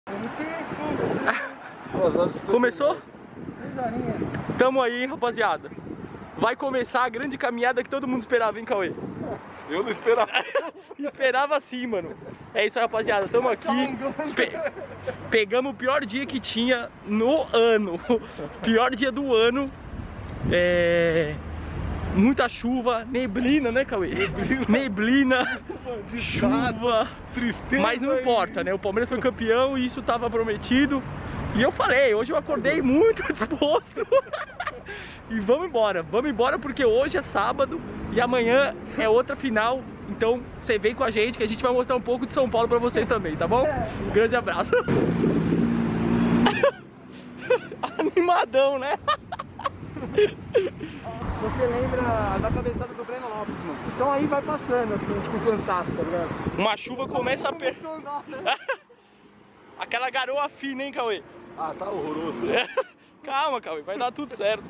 Começou? Tamo aí, rapaziada. Vai começar a grande caminhada que todo mundo esperava, hein, Cauê? Eu não esperava. Esperava sim, mano. É isso aí, rapaziada. Tamo aqui. Pegamos o pior dia que tinha no ano. Pior dia do ano. Muita chuva, neblina, né, Cauê? Neblina, chuva. Tristeza. Mas não importa, né? O Palmeiras foi campeão e isso tava prometido. E eu falei, hoje eu acordei muito disposto. E vamos embora porque hoje é sábado e amanhã é outra final. Então você vem com a gente que a gente vai mostrar um pouco de São Paulo pra vocês também, tá bom? Um grande abraço. Animadão, né? Você lembra da cabeçada do Breno Lopes, mano? Então aí vai passando, assim, tipo cansaço, tá ligado? Uma chuva começa a Aquela garoa fina, hein, Cauê? Ah, tá horroroso. Calma, Cauê, vai dar tudo certo.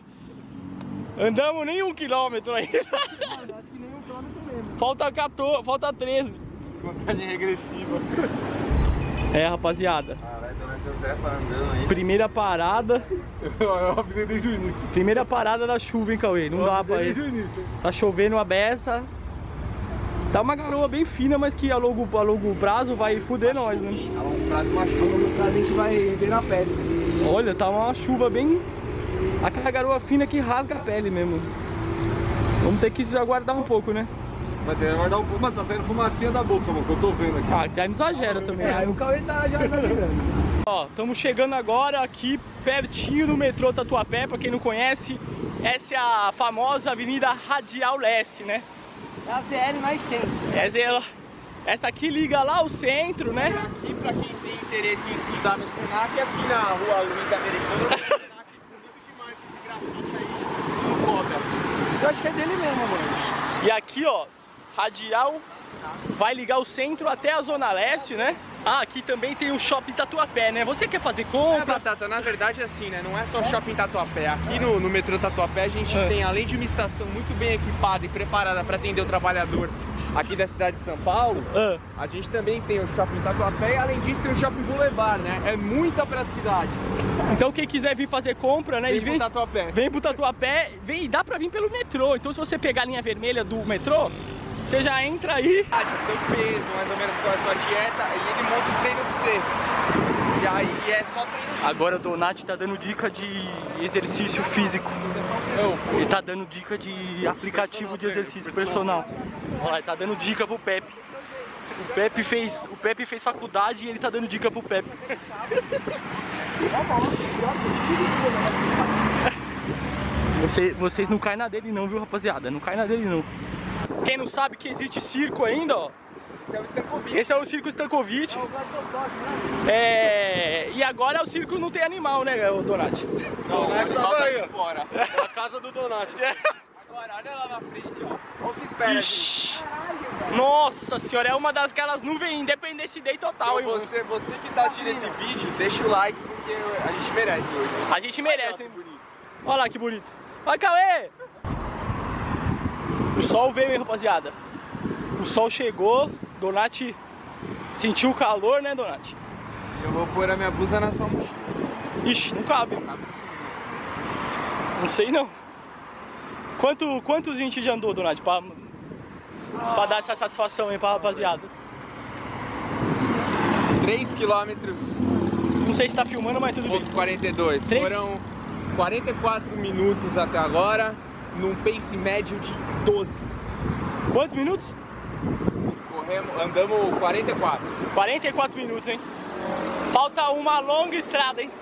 Andamos nem 1 quilômetro aí. Mano, acho que nem 1 quilômetro mesmo. Falta 13. Contagem regressiva. Rapaziada. Caralho, Dona Josefa andando aí. Primeira parada. Eu avisei desde o início. Primeira parada da chuva, hein, Cauê? Não dá pra ir. Desde o início. Tá chovendo a beça. Tá uma garoa bem fina, mas que a longo prazo vai fuder nós, né? A longo prazo uma chuva, a longo prazo a gente vai ver na pele. Olha, tá uma chuva bem... Aquela garoa fina que rasga a pele mesmo. Vamos ter que se aguardar um pouco, né? Vai ter que aguardar um pouco. Mano, tá saindo fumacinha da boca, mano, que eu tô vendo aqui. Ah, até não exagera também. Aí o Cauê tá já exagerando. Ó, estamos chegando agora aqui pertinho do metrô Tatuapé. Pra quem não conhece, essa é a famosa Avenida Radial Leste, né? É a ZL na essência. Essa aqui liga lá ao centro, né? Aqui, pra quem tem interesse em estudar no Senac, aqui na rua Luiz Americano, o Senac bonito demais com esse grafite aí, não cobra. Eu acho que é dele mesmo, mano. E aqui, ó, Radial vai ligar o centro até a Zona Leste, né? Ah, aqui também tem o Shopping Tatuapé, né? Você quer fazer compra? Batata, na verdade é assim, né? Não é só Shopping Tatuapé. Aqui no metrô Tatuapé a gente tem, além de uma estação muito bem equipada e preparada para atender o trabalhador aqui da cidade de São Paulo, a gente também tem o Shopping Tatuapé e além disso tem o Shopping Boulevard, né? É muita praticidade. Então quem quiser vir fazer compra, né? Vem pro Tatuapé. Vem pro Tatuapé, dá pra vir pelo metrô. Então se você pegar a linha vermelha do metrô, você já entra aí. Seu peso, mais ou menos qual é a sua dieta, e ele monta o treino pra você. E aí é só treino. Agora o Donati tá dando dica de exercício físico. Ele tá dando dica de aplicativo de exercício personal. Olha lá, ele tá dando dica pro Pepe. O Pepe fez faculdade e ele tá dando dica pro Pepe. Vocês não caem na dele não, viu, rapaziada? Não caem na dele não. Quem não sabe que existe circo ainda, ó. Esse é o circo Stankovic. E agora o circo não tem animal, né, Donati? Não, o Donati tava aí, fora. É a casa do Donati. Agora, olha lá na frente, ó. Olha o que espera, gente. Nossa senhora, é uma daquelas nuvens Independence Day total, então, hein? você que tá assistindo esse vídeo, deixa o like porque a gente merece hoje. A gente merece, hein? Bonito. Olha lá que bonito. Vai, Cauê! O sol veio, hein, rapaziada? O sol chegou, Donati sentiu o calor, né, Donati? Eu vou pôr a minha blusa na sua mochila. Ixi, não cabe. Cabe sim. Não sei não. Quantos a gente já andou, Donati, pra dar essa satisfação aí pra rapaziada? 3 quilômetros. Não sei se tá filmando, mas tudo bem. 42. 3... Foram 44 minutos até agora, num pace médio de 12. Quantos minutos? Andamos 44. 44 minutos, hein? Falta uma longa estrada, hein?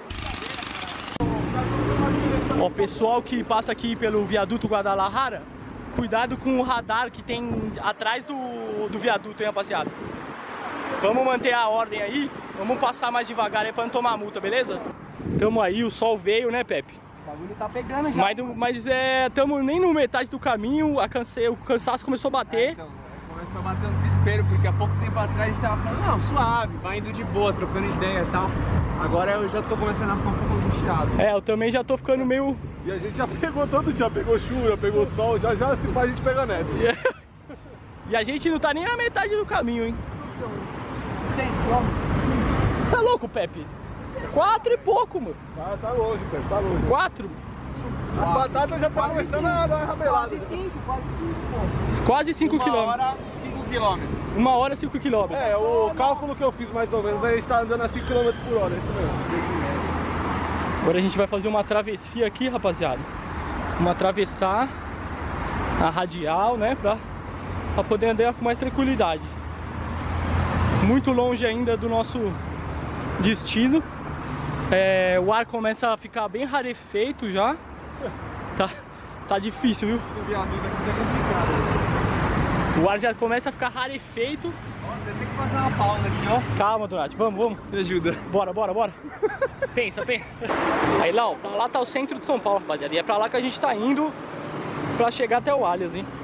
Ó, pessoal que passa aqui pelo viaduto Guadalajara, cuidado com o radar que tem atrás do viaduto, hein, rapaziada? Vamos manter a ordem aí, vamos passar mais devagar aí pra não tomar multa, beleza? Tamo aí, o sol veio, né, Pepe? O bagulho tá pegando já. Mas tamo nem no metade do caminho, o cansaço começou a bater. Então, começou a bater um desespero, porque há pouco tempo atrás a gente tava falando, não, suave, vai indo de boa, trocando ideia e tal. Agora eu já tô começando a ficar um pouco angustiado. Eu também já tô ficando meio... E a gente já pegou todo dia, pegou chuva, já pegou sol, já se faz a gente pegar neve. E a gente não tá nem na metade do caminho, hein? 6 km. Você é louco, Pepe? 4 e pouco, mano. Tá longe, Pepe, tá longe. 4? A batata já tá começando a dar uma rabelada. Quase 5 km. 1 hora, 5 km. 1 hora, 5 km. É, o cálculo que eu fiz mais ou menos, a gente tá andando a 5 km por hora, é isso mesmo. Agora a gente vai fazer uma travessia aqui, rapaziada. Vamos atravessar a radial, né? Pra poder andar com mais tranquilidade. Muito longe ainda do nosso destino. O ar começa a ficar bem rarefeito já. Tá difícil, viu? O ar já começa a ficar rarefeito. Tem que fazer uma pausa aqui, ó. Calma, Donati, vamos. Me ajuda. Bora. Pensa. Aí lá, ó, pra lá tá o centro de São Paulo, rapaziada. E é pra lá que a gente tá indo pra chegar até o Allianz, hein?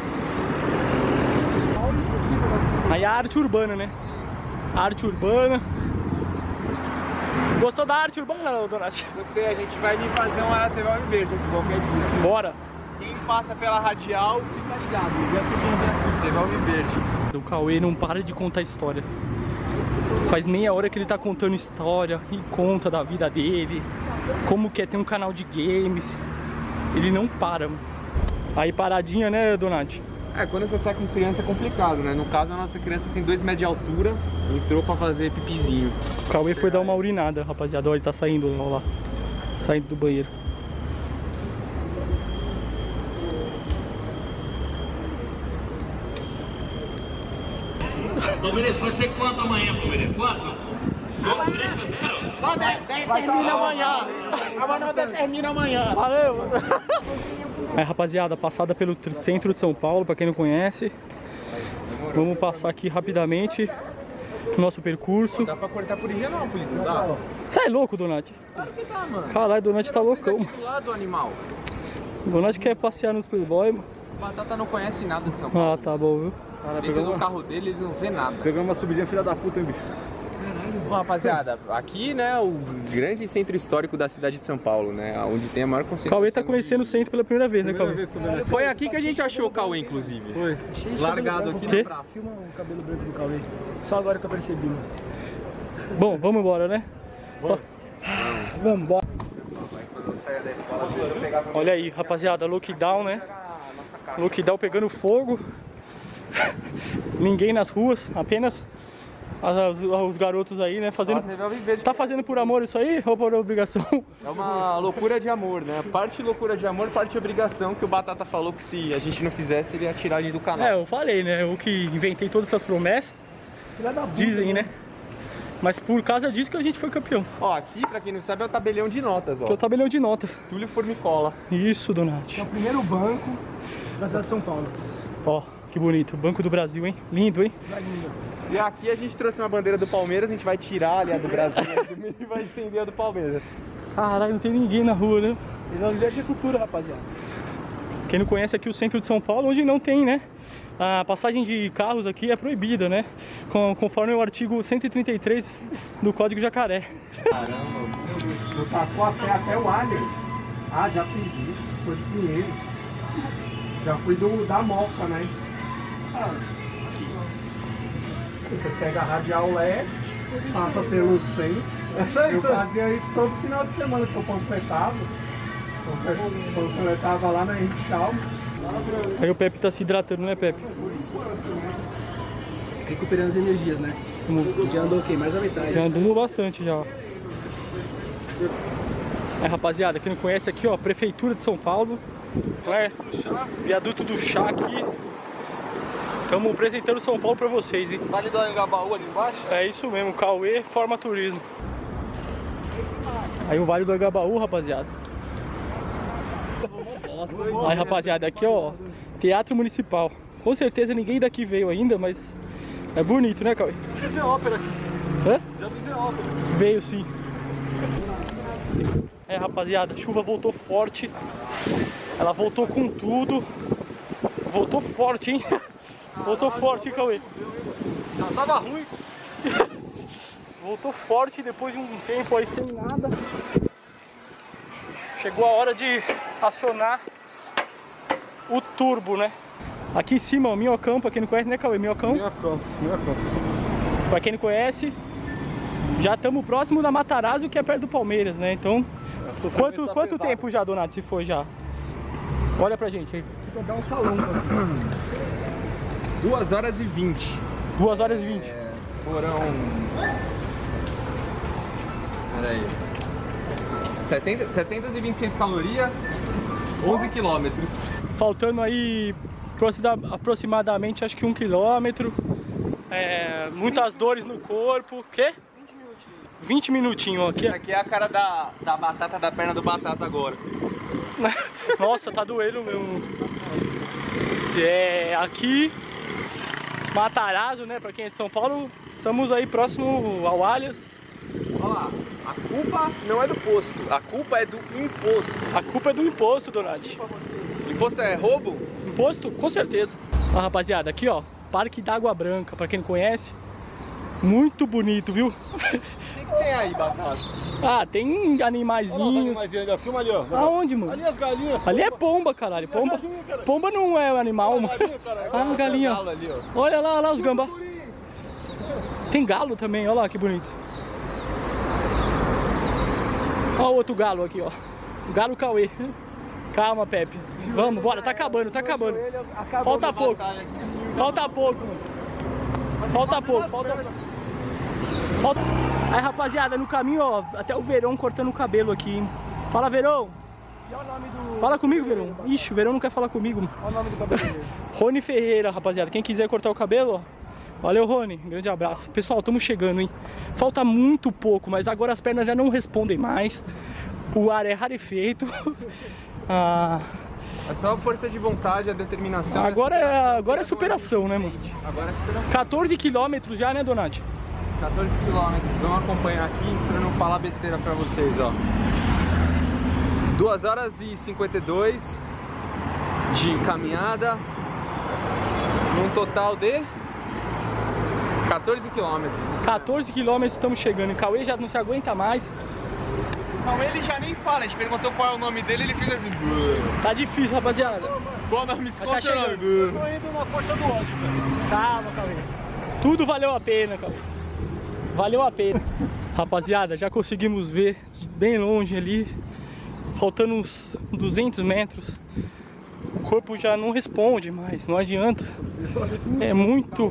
Aí a arte urbana, né? A arte urbana. Gostou da arte urbana, Donati? Gostei, a gente vai vir fazer um Aratelão em verde aqui qualquer dia. Bora. Quem passa pela radial, fica ligado. Já subimos aqui, Aratelão em verde. O Cauê não para de contar história. Faz meia hora que ele tá contando história e conta da vida dele, como que é ter um canal de games. Ele não para, mano. Aí paradinha, né, Donati? Quando você sai com criança é complicado, né? No caso, a nossa criança tem 2 metros de altura, entrou pra fazer pipizinho. O Cauê foi dar uma urinada, rapaziada. Olha, ele tá saindo, ó lá. Saindo do banheiro. Palmeiras, você quanto amanhã, Palmeiras? Quanto? 10 termina amanhã. Amanhã 10 termina amanhã. Valeu! Aí, rapaziada, passada pelo centro de São Paulo, pra quem não conhece. Vamos passar aqui rapidamente o nosso percurso. Dá pra cortar por Higienópolis, não dá? Você é louco, Donati? Claro que dá, mano. Caralho, Donati tá loucão. Do lado do animal. Donati quer passear nos Playboy, mano. O Batata não conhece nada de São Paulo. Ah, tá bom, viu? Dentro do carro dele, ele não vê nada. Pegamos uma subidinha filha da puta, hein, bicho? Bom, rapaziada, aqui, né, o grande centro histórico da cidade de São Paulo, né, onde tem a maior concentração. Cauê tá conhecendo o centro pela primeira vez, né, Cauê? Foi aqui que a gente achou o Cauê, inclusive. Foi. Largado aqui Que? no braço. Filma o cabelo branco do Cauê. Só agora que eu percebi, mano. Bom, vamos embora, né? Vamos, bora. Olha aí, rapaziada, lockdown, né? Lockdown pegando fogo. Ninguém nas ruas, apenas os garotos aí, né? Fazendo. Tá fazendo por amor isso aí ou por obrigação? É uma loucura de amor, né? Parte loucura de amor, parte obrigação, que o Batata falou que se a gente não fizesse, ele ia tirar a gente do canal. Eu falei, né? Eu que inventei todas essas promessas. Dizem, né? Mas por causa disso que a gente foi campeão. Ó, aqui, pra quem não sabe, é o tabelião de notas, ó. Que é o tabelião de notas. Túlio Formicola. Isso, Donati. É o primeiro banco da cidade de São Paulo. Ó, que bonito. Banco do Brasil, hein? Lindo, hein? E aqui a gente trouxe uma bandeira do Palmeiras, a gente vai tirar ali a do Brasil e vai estender a do Palmeiras. Caralho, não tem ninguém na rua, né? Ele é um líder de cultura, rapaziada. Quem não conhece aqui o centro de São Paulo, onde não tem, né? A passagem de carros aqui é proibida, né? Conforme o artigo 133 do Código Jacaré. Eu tacou a pé até o Allianz. Ah, já fiz isso. Sou de Pinheiro. Já fui da Moca, né? Você pega a Radial Leste, passa pelo centro. Eu fazia isso todo final de semana que eu panfletava. Panfletava lá na Henrique Chalmers. Aí o Pepe tá se hidratando, né, Pepe? Recuperando as energias, né? Já andou o quê? Mais da metade. Já andamos bastante já. Rapaziada, quem não conhece aqui, ó, Prefeitura de São Paulo, né? Viaduto do Chá aqui. Estamos apresentando São Paulo pra vocês, hein? Vale do Anhangabaú ali embaixo? É isso mesmo, Cauê Forma Turismo. Aí o Vale do Anhangabaú, rapaziada. Aí, rapaziada, aqui, ó, Teatro Municipal. Com certeza ninguém daqui veio ainda, mas é bonito, né, Cauê? Já vi ópera aqui. Hã? Já vi ópera. Veio sim. Rapaziada, a chuva voltou forte. Ela voltou com tudo. Voltou forte, hein? Voltou forte, hein, Cauê? Já tava ruim. Voltou forte depois de um tempo aí sem nada. Chegou a hora de acionar o turbo, né? Aqui em cima, o Minhocão, pra quem não conhece, né, Cauê? Minhocão. Minhocão. Pra quem não conhece, Já estamos próximo da Matarazzo, que é perto do Palmeiras, né? Então, quanto tempo já, Donato, se for já? Olha pra gente aí. Vou dar um salão aqui. 2 horas e 20. 2 horas e 20. Foram... Peraí. 726 calorias, 11 quilômetros. Faltando aí aproximadamente, acho que 1 quilômetro. Muitas dores no corpo. O quê? 20 minutinhos aqui. Isso aqui é a cara da batata, da perna do Batata agora. Nossa, tá doendo mesmo. Aqui, Matarazzo, né? Pra quem é de São Paulo, estamos aí próximo ao Allianz. Olha lá, a culpa não é do posto, a culpa é do imposto. A culpa é do imposto, Donati. Imposto é roubo? Imposto? Com certeza. Ó, rapaziada, aqui ó, Parque d'Água Branca, pra quem não conhece. Muito bonito, viu? O que tem aí, Batata? Ah, tem animaizinhos. Filma ali, ó. Aonde, mano? Ali as galinhas. Ali é pomba, caralho. Pomba não é um animal, mano. Ah, galinha. Olha lá os gambá. Tem galo também, olha lá que bonito. Olha o outro galo aqui, ó. O galo Cauê. Calma, Pepe. Vamos, bora, tá acabando, tá acabando. Falta pouco. Falta pouco, mano. Falta pouco, falta. Aí, rapaziada, no caminho, ó, até o Verão cortando o cabelo aqui, hein? Fala, Verão. E olha o nome do... Fala comigo, Verão. Ixi, o Verão não quer falar comigo, mano. Olha o nome do cabeleireiro. Rony Ferreira, rapaziada. Quem quiser cortar o cabelo, ó. Valeu, Rony. Grande abraço. Pessoal, estamos chegando, hein? Falta muito pouco, mas agora as pernas já não respondem mais. O ar é rarefeito. É só a força de vontade, a determinação. Agora é superação, né, mano? Agora é superação. 14 quilômetros já, né, Donati? 14 quilômetros. Vamos acompanhar aqui pra não falar besteira pra vocês, ó. 2 horas e 52 de caminhada. Num total de 14 quilômetros. 14 quilômetros estamos chegando. O Cauê já não se aguenta mais. Não, ele já nem fala. A gente perguntou qual é o nome dele, ele fez assim. Tá difícil, rapaziada. Qual o nome? Qual Tá o seu nome? Eu tô indo na força do ódio, velho. Calma, Cauê. Tudo valeu a pena, Cauê. Valeu a pena. Rapaziada, já conseguimos ver bem longe ali. Faltando uns 200 metros. O corpo já não responde mais, não adianta. É muito...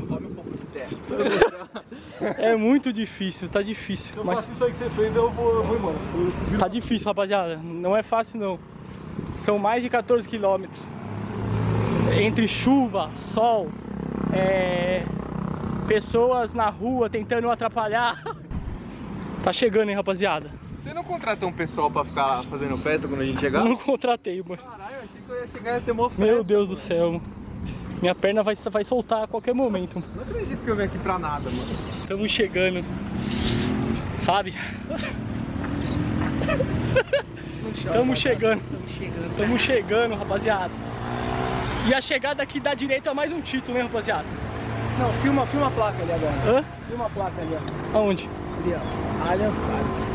É muito difícil, tá difícil. Se eu faço isso aí que você fez, eu vou embora. Tá difícil, rapaziada. Não é fácil, não. São mais de 14 quilômetros. Entre chuva, sol, pessoas na rua tentando atrapalhar. Tá chegando, hein, rapaziada. Você não contratou um pessoal pra ficar fazendo festa quando a gente chegar? Não contratei, mano. Caralho, eu achei que eu ia chegar e ia ter uma festa. Meu Deus do céu, mano. Minha perna vai soltar a qualquer momento, mano. Não acredito que eu vim aqui pra nada, mano. Estamos chegando. Sabe? Estamos chegando. Estamos chegando, rapaziada. E a chegada aqui dá direito a mais um título, né, rapaziada? Não, filma a placa ali agora. Hã? Filma a placa ali, ó. Aonde? Ali, ó. Allianz Parque.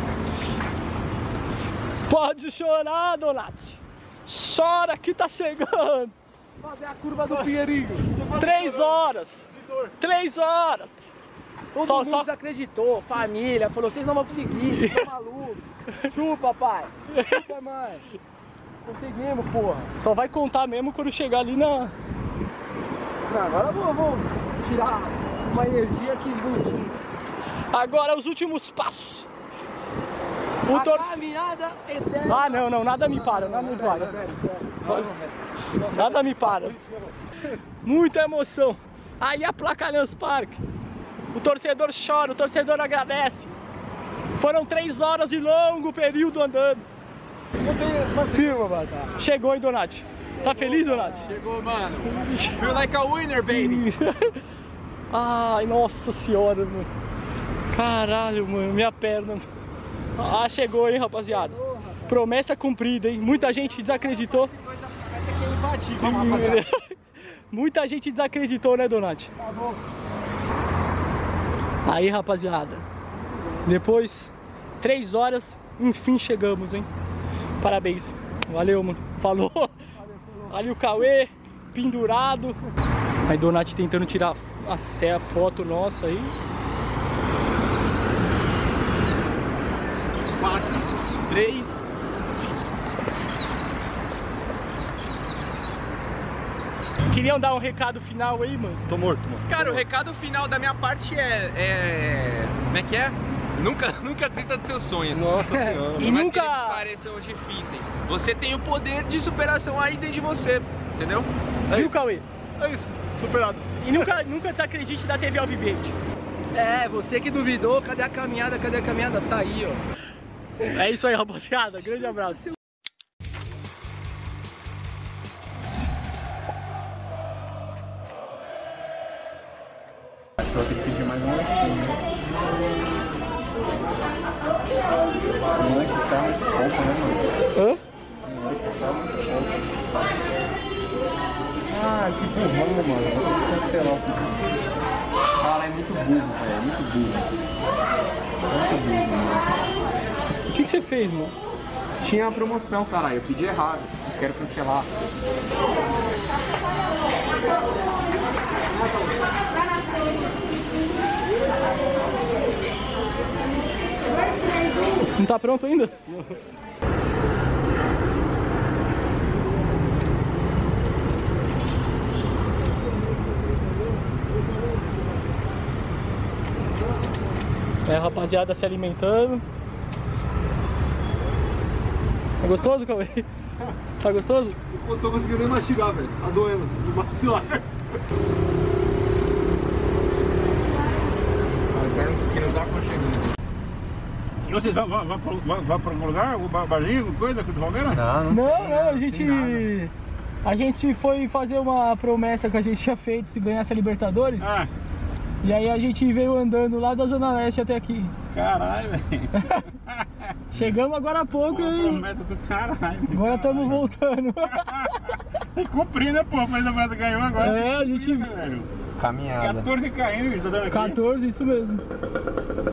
Pode chorar, Donati. Chora que tá chegando. Fazer a curva do Pinheirinho. 3 horas. 3 horas. Todo mundo desacreditou, família, falou, vocês não vão conseguir, vocês estão malucos. Chupa, pai. Chupa, mãe. Conseguimos, porra. Só vai contar mesmo quando chegar ali na... Não, agora eu vou tirar uma energia aqui muito. Agora os últimos passos. Caminhada eterna. Ah, não, nada me para, nada me para. Nada me para. Muita emoção. Aí a placa Allianz Parque. O torcedor chora, o torcedor agradece. Foram 3 horas de longo período andando. Filma, batata. Chegou, hein, Donati? Tá feliz, Donati? Chegou, mano. Feel like a winner, baby. Ai, nossa senhora, mano. Caralho, mano, minha perna. Ah, chegou, hein, rapaziada. Promessa cumprida, hein? Muita gente desacreditou. Muita gente desacreditou, né, Donati? Aí, rapaziada, depois 3 horas, enfim chegamos, hein? Parabéns. Valeu, mano. Falou. Ali o Cauê, pendurado. Aí, Donati tentando tirar a foto nossa aí. 4, 3. Queriam dar um recado final aí, mano? Tô morto, mano. Cara, o recado final da minha parte como é que é? Nunca desista dos seus sonhos. Nossa senhora. E Por mais nunca- que eles pareçam difíceis, você tem o poder de superação aí dentro de você, entendeu? Viu, Cauê? É isso, superado. E nunca desacredite da TV Alviverde. É, você que duvidou, cadê a caminhada? Cadê a caminhada? Tá aí, ó. É isso aí, rapaziada. Grande abraço. Acho que eu vou ter que pedir mais um lanchinho. Um lanche só, mas pouco, né, mano? Hã? Um lanche só, mas pouco. Ah, que burrão, mano. Eu vou ter que cancelar o pedido. Cara, é muito burro, velho. É muito burro. Muito burro, mano. O que você fez, mano? Tinha uma promoção, caralho. Eu pedi errado. Eu quero cancelar. Não tá pronto ainda? É, a rapaziada se alimentando. Tá gostoso, Cauê? Tá gostoso? Eu tô conseguindo nem mastigar, velho. Tá doendo. No maxilar. Que não tá aconchegando. E vocês vão para algum lugar? O barzinho, alguma coisa do Palmeiras? Não, a gente foi fazer uma promessa que a gente tinha feito se ganhasse a Libertadores. Ah, E aí a gente veio andando lá da Zona Leste até aqui. caralho, velho. Chegamos agora há pouco e Promessa do caralho. agora estamos voltando. Tem que cumprir, né, pô? Mas a promessa ganhou agora. É, a gente- Velho. Caminhada. 14 caindo, tá dando aqui. 14, isso mesmo.